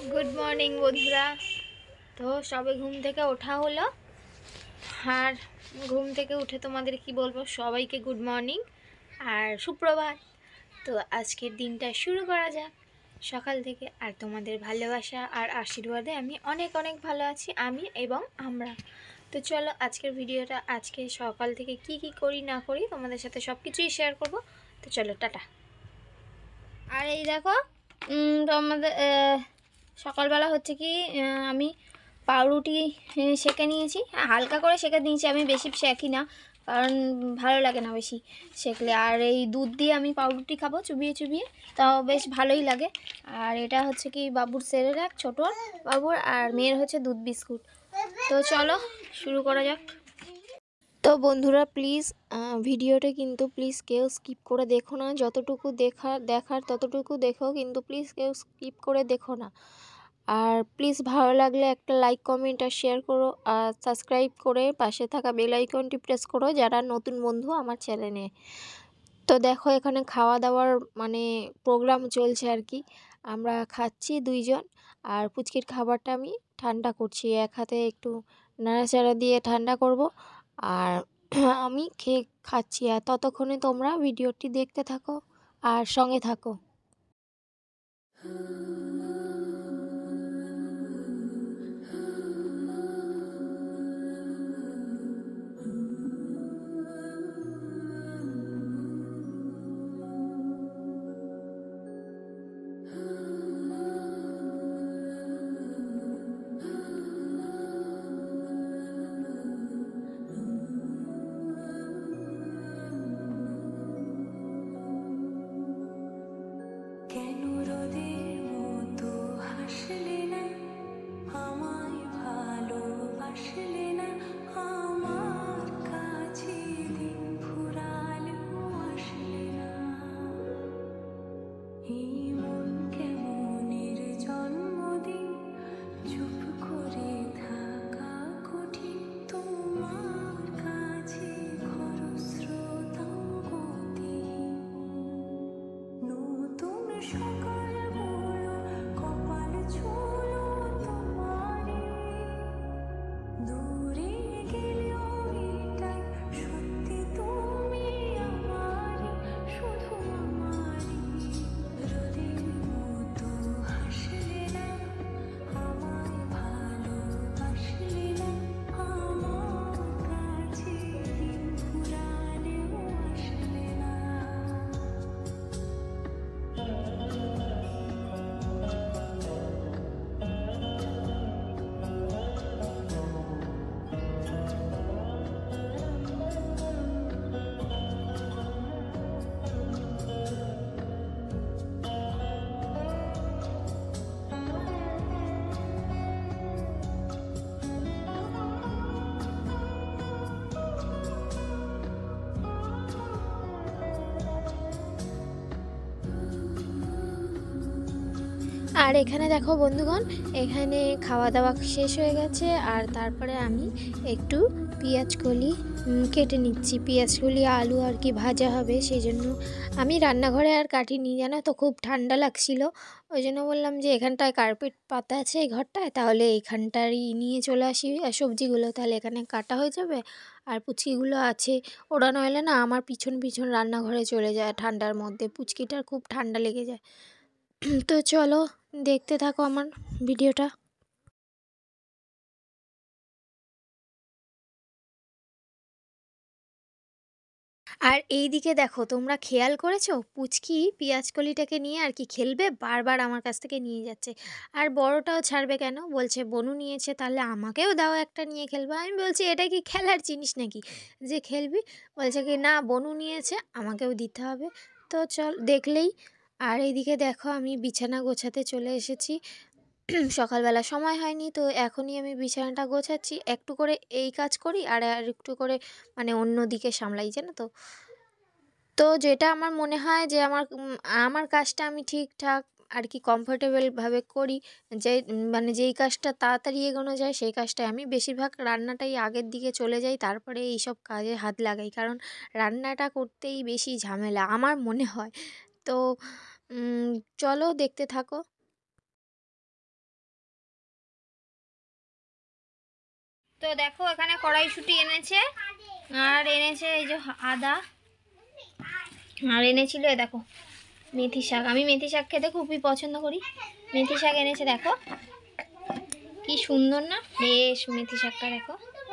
Good morning বন্ধুরা। তো সবে ঘুম থেকে ওঠা হলো, আর ঘুম থেকে উঠে তোমাদের কি বলবো, সবাইকে গুড মর্নিং আর সুপ্রভাত। তো আজকের দিনটা শুরু করা যাক সকাল থেকে। আর তোমাদের ভালোবাসা আর আশীর্বাদে আমি অনেক অনেক ভালো আছি, আমি এবং আমরা। তো চলো আজকের ভিডিওটা, আজকে সকাল থেকে কি কি করি না করি তোমাদের সাথে সব কিছুই শেয়ার করব। তো চলো টাটা। আর এই দেখো, তো আমাদের সকালবেলা হচ্ছে কি, আমি পাউরুটি সেঁকে নিয়েছি, হালকা করে সেঁকে নিয়েছি, আমি বেশি সেঁকি না কারণ ভালো লাগে না বেশি সেঁকলে। আর এই দুধ দিয়ে আমি পাউরুটি খাবো চুবিয়ে চুবিয়ে, তাও বেশ ভালোই লাগে। আর এটা হচ্ছে কি বাবুর সেরেলাক, ছোট বাবুর, আর মেয়ের হচ্ছে দুধ বিস্কুট। তো চলো শুরু করা যাক। তো বন্ধুরা প্লিজ ভিডিওটা কিন্তু প্লিজ কেউ স্কিপ করে দেখো না, যতটুকু দেখার ততটুকু দেখো, কিন্তু প্লিজ কেউ স্কিপ করে দেখো না। আর প্লিজ ভালো লাগলে একটা লাইক কমেন্ট আর শেয়ার করো, আর সাবস্ক্রাইব করে পাশে থাকা বেল আইকনটি প্রেস করো যারা নতুন বন্ধু আমার চ্যানেলে। তো দেখো এখানে খাওয়া দাওয়ার মানে প্রোগ্রাম চলছে আর কি, আমরা খাচ্ছি দুইজন। আর পুচকির খাবারটা আমি ঠান্ডা করছি, এক হাতে একটু নাড়াচাড়া দিয়ে ঠান্ডা করব। আর আমি খেয়ে খাচ্ছি, আর ততক্ষণে তোমরা ভিডিওটি দেখতে থাকো আর সঙ্গে থাকো। কেন রোদের মতো হাসলে না, আমায় ভালোবাসলে না, আমার কাছে দিন ফুরালেও আসলে না। এই মন কেমনের জন্মদিন, চুপ করে থাকা কঠিন, তোমার কাছে খরস্রোতাও গতিহীন। নতুন সকাল হলো, কপাল ছুলো তোমারে, দূরে গেলেও এটাই সত্যি তুমি আমারই, শুধু আমারই। রোদের মতো হাসলে না, আমায় ভালোবাসলে না, আমার কাছে দিন ফুরালেও আসলে না। আর এখানে দেখো বন্ধুগণ, এখানে খাওয়া দাওয়া শেষ হয়ে গেছে, আর তারপরে আমি একটু পেঁয়াজ কলি কেটে নিচ্ছি। পেঁয়াজ কলি আলু আর কি ভাজা হবে, সেই জন্য আমি রান্নাঘরে আর কাটিনি, জানো তো খুব ঠান্ডা লাগছিল। ওই জন্য বললাম যে এখানটায় কার্পেট পাতা আছে এই ঘরটায়, তাহলে এইখানটারই নিয়ে চলে আসি সবজিগুলো, তাহলে এখানে কাটা হয়ে যাবে। আর পুচকিগুলো আছে, ওরা নইলে না আমার পিছন পিছন রান্নাঘরে চলে যায় ঠান্ডার মধ্যে, পুচকিটার খুব ঠান্ডা লেগে যায়। তো চলো দেখতে থাকো আমার ভিডিওটা। আর এই দিকে দেখো, তোমরা খেয়াল করেছো পুচকি পেঁয়াজকলিটাকে নিয়ে আর কি খেলবে, বারবার আমার কাছ থেকে নিয়ে যাচ্ছে। আর বড়টাও ছাড়বে কেন, বলছে বনু নিয়েছে তাহলে আমাকেও দাও একটা নিয়ে খেলবো। আমি বলছি এটা কি খেলার জিনিস নাকি যে খেলবি? বলছে কি না বনু নিয়েছে আমাকেও দিতে হবে। তো চল দেখলেই। আর এইদিকে দেখো আমি বিছানা গোছাতে চলে এসেছি। সকালবেলা সময় হয়নি, তো এখনই আমি বিছানাটা গোছাচ্ছি, একটু করে এই কাজ করি আর আর একটু করে মানে অন্য দিকে সামলাই, জানো তো। তো যেটা আমার মনে হয় যে আমার কাজটা আমি ঠিকঠাক আর কি কমফোর্টেবলভাবে করি, যে মানে যেই কাজটা তাড়াতাড়ি এগোনো যায় সেই কাজটাই আমি বেশিরভাগ রান্নাটাই আগের দিকে চলে যাই, তারপরে এইসব কাজে হাত লাগাই, কারণ রান্নাটা করতেই বেশি ঝামেলা আমার মনে হয়। তো চলো দেখতে থাকো। তো দেখো এখানে কড়াইশুঁটি এনেছে, আর এনেছে এই যে আদা, আর এনেছিল এ দেখো মেথি শাক। আমি মেথি শাক খেতে খুবই পছন্দ করি। মেথি শাক এনেছে, দেখো কি সুন্দর না বেশ মেথি শাকটা, দেখো।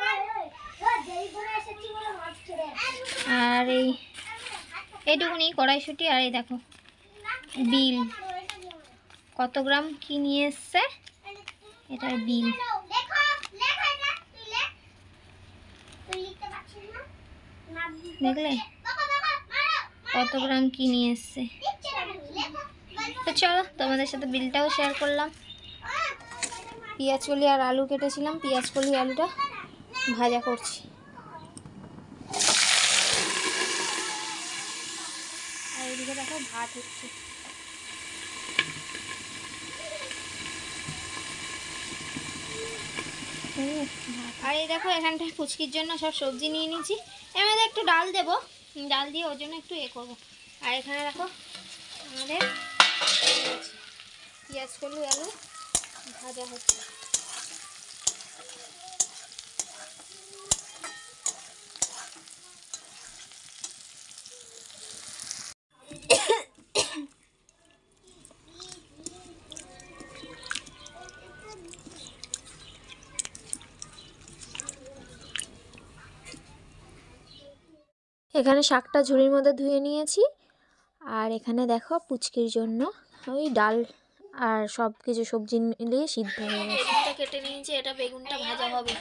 আর এইটুকুনি কড়াইশুঁটি, আর এই দেখো বিল, কত গ্রাম কি নিয়ে এসছে, এটার বিল। দেখলে কত গ্রাম কি নিয়ে এসছে। তো চলো তোমাদের সাথে বিলটাও শেয়ার করলাম। পেঁয়াজ কলি আর আলু কেটেছিলাম, পেঁয়াজ কলি আলুটা ভাজা করছি। আর এদিকে দেখো ভাত হচ্ছে। আর এই দেখো এখানটায় পুচকির জন্য সব সবজি নিয়ে নিয়েছি। এর মধ্যে একটু ডাল দেবো, ডাল দিয়ে ওর জন্য একটু করবো। আর এখানে দেখো আমাদের পেঁয়াজ কলি আলু ভাজা হচ্ছে। এখানে শাকটা ঝুড়ির মধ্যে ধুয়ে নিয়েছি, আর এখানে দেখো পুচকির জন্য ওই ডাল আর সব কিছু সবজি মিলিয়ে সিদ্ধ হয়ে গেছে। বেগুনটা কেটে নিয়েছি, এটা বেগুনটা ভাজা হবে।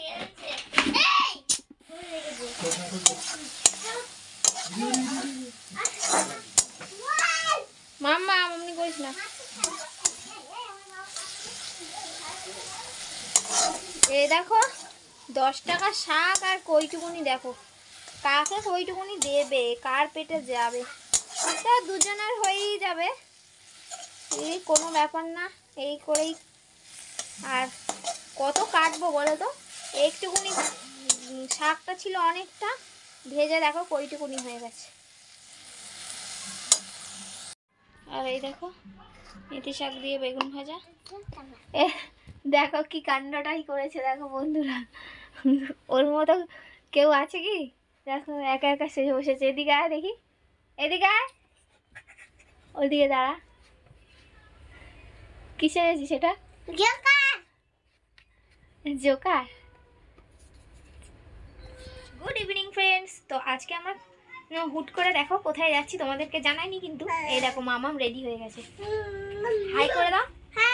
মাম্মা মাম্মি করিস না। এই দেখো 10 টাকা শাক, আর কইটুকুনি দেখো কাকে কইটুকুনি দেবে, কার পেটে যাবে, তা দুজনের হয়েই যাবে, এই কোনো ব্যাপার না। এই করেই আর কত কাটবো বলো তো, একটুকুনি শাকটা ছিল অনেকটা, ভেজে দেখো কইটুকুনি হয়ে গেছে। আর এই দেখো মেথি শাক দিয়ে বেগুন ভাজা। দেখো কি কাণ্ডটাই করেছে দেখো বন্ধুরা, ওর মতো কেউ আছে কি? দেখো একা একা সেজে বসেছে। এদিকে আয় দেখি, এদিকে আয়, ওইদিকে দাঁড়া। কি সেজেছি সেটা? জোকার। Good evening friends. তো আজকে আমরা হুট করে দেখো কোথায় যাচ্ছি তোমাদেরকে জানাইনি, কিন্তু এই দেখো মামাম রেডি হয়ে গেছে। হাই করে দাও।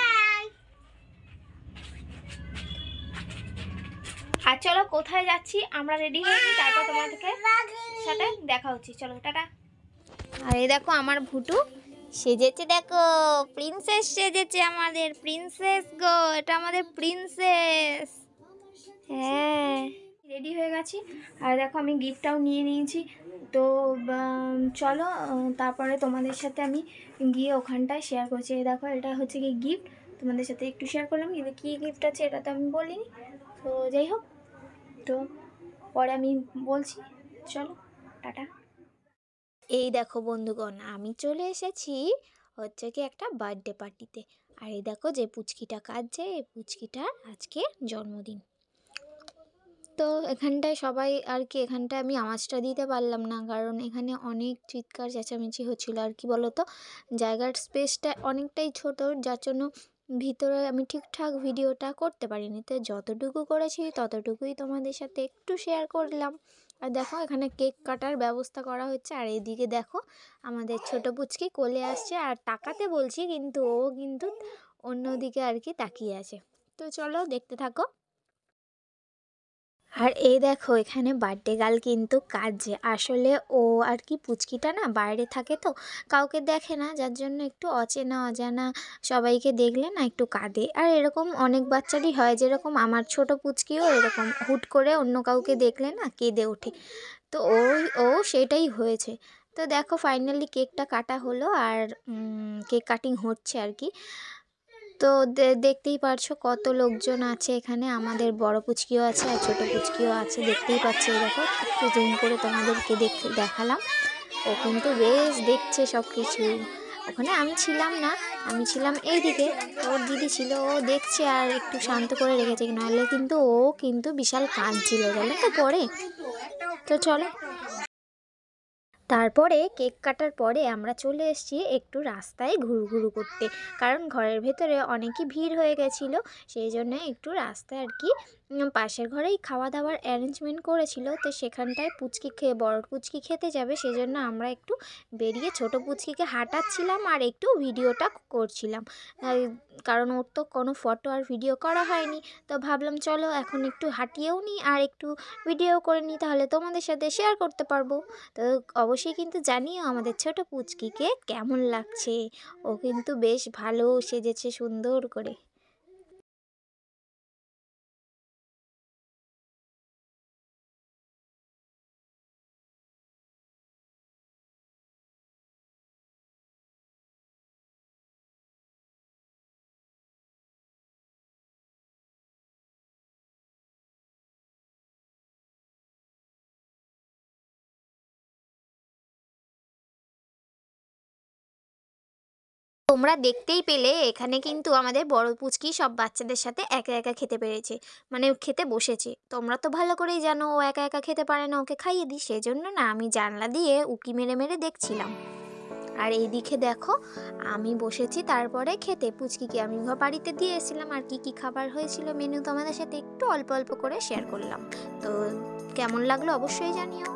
আর চলো কোথায় যাচ্ছি আমরা রেডি হয়ে নিই, তারপর তোমাদেরকে সাথে দেখা হচ্ছে। চলো টাটা। আর এই দেখো আমার ভুটু সেজেছে, দেখো প্রিন্সেস সেজেছে, আমাদের প্রিন্সেস গো, এটা আমাদের প্রিন্সেস। হ্যাঁ রেডি হয়ে গেছি। আর দেখো আমি গিফটটাও নিয়ে নিয়েছি। তো চলো তারপরে তোমাদের সাথে আমি গিয়ে ওখানটায় শেয়ার করছি। এই দেখো এটা হচ্ছে কি গিফট, তোমাদের সাথে একটু শেয়ার করলাম, কিন্তু কী গিফট আছে এটা তো আমি বলিনি। তো যাই হোক, তো পরে আমি বলছি। চলো টাটা। এই দেখো বন্ধুগণ, আমি চলে এসেছি হচ্ছে কি একটা বার্থডে পার্টিতে। আর এই দেখো যে পুচকিটা কাঁদছে, এই পুচকিটার আজকে জন্মদিন। তো এখানটায় সবাই আর কি, এখানটায় আমি আওয়াজটা দিতে পারলাম না, কারণ এখানে অনেক চিৎকার চেঁচামেচি হচ্ছিলো। আর কি বলতো, জায়গার স্পেসটা অনেকটাই ছোট, যার জন্য ভিতরে আমি ঠিকঠাক ভিডিওটা করতে পারিনি। তো যতটুকু করেছি ততটুকুই তোমাদের সাথে একটু শেয়ার করলাম। আর দেখো এখানে কেক কাটার ব্যবস্থা করা হচ্ছে, আর এদিকে দেখো আমাদের ছোট পুচকি কোলে আসছে, আর তাকাতে বলছি কিন্তু ও কিন্তু অন্যদিকে আর কি তাকিয়ে আছে। তো চলো দেখতে থাকো। আর এই দেখো এখানে বার্থডে গার্ল কিন্তু কাঁদছে। আসলে ও আর কি পুচকিটা না বাইরে থাকে, তো কাউকে দেখে না, যার জন্য একটু অচেনা অজানা সবাইকে দেখলে না একটু কাঁদে। আর এরকম অনেক বাচ্চারই হয়, যেরকম আমার ছোট পুচকিও এরকম হুট করে অন্য কাউকে দেখলে না কেঁদে ওঠে। তো ও সেটাই হয়েছে। তো দেখো ফাইনালি কেকটা কাটা হলো, আর কেক কাটিং হচ্ছে আর কি। তো দেখতেই পারছো কত লোকজন আছে এখানে, আমাদের বড় পুচকিও আছে আর ছোট পুচকিও আছে, দেখতেই পাচ্ছি। দেখো একটু জুম করে তোমাদেরকে দেখালাম, ও কিন্তু বেশ দেখছে সব কিছু। ওখানে আমি ছিলাম না, আমি ছিলাম এইদিকে। ওর দিদি ছিল, ও দেখছে আর একটু শান্ত করে রেখেছে, নাহলে কিন্তু ও কিন্তু বিশাল কাঁদছিল জানো তো পরে। তো চলো, তারপরে কেক কাটার পরে আমরা চলে এসেছি একটু রাস্তায় ঘুরঘুরু করতে, কারণ ঘরের ভেতরে অনেকই ভিড় হয়ে গেছিলো, সেই জন্য একটু রাস্তায় আর কি পাশের ঘরেই খাওয়া দাওয়ার অ্যারেঞ্জমেন্ট করেছিল, তো সেখানটায় পুচকি খেয়ে বড় পুচকি খেতে যাবে, সেই জন্য আমরা একটু বেরিয়ে ছোট পুচকিকে হাঁটাচ্ছিলাম আর একটু ভিডিওটা করছিলাম। আর কারণ ওর তো কোনো ফটো আর ভিডিও করা হয়নি, তো ভাবলাম চলো এখন একটু হাঁটিয়েও নিই আর একটু ভিডিও করে নিই, তাহলে তোমাদের সাথে শেয়ার করতে পারবো। তো অবশ্যই কিন্তু জানিও আমাদের ছোট পুচকিকে কেমন লাগছে, ও কিন্তু বেশ ভালো সেজেছে সুন্দর করে। তোমরা দেখতেই পেলে এখানে কিন্তু আমাদের বড় পুচকি সব বাচ্চাদের সাথে একা একা খেতে পেরেছে, মানে খেতে বসেছে। তোমরা তো ভালো করেই জানো ও একা একা খেতে পারে না, ওকে খাইয়ে দিই, সেজন্য না আমি জানলা দিয়ে উকি মেরে মেরে দেখছিলাম। আর এইদিকে দেখো আমি বসেছি তারপরে খেতে, পুচকিকে আমি বাড়িতে দিয়ে এসেছিলাম, আর কি কি খাবার হয়েছিল মেনু তোমাদের সাথে একটু অল্প অল্প করে শেয়ার করলাম। তো কেমন লাগলো অবশ্যই জানিও।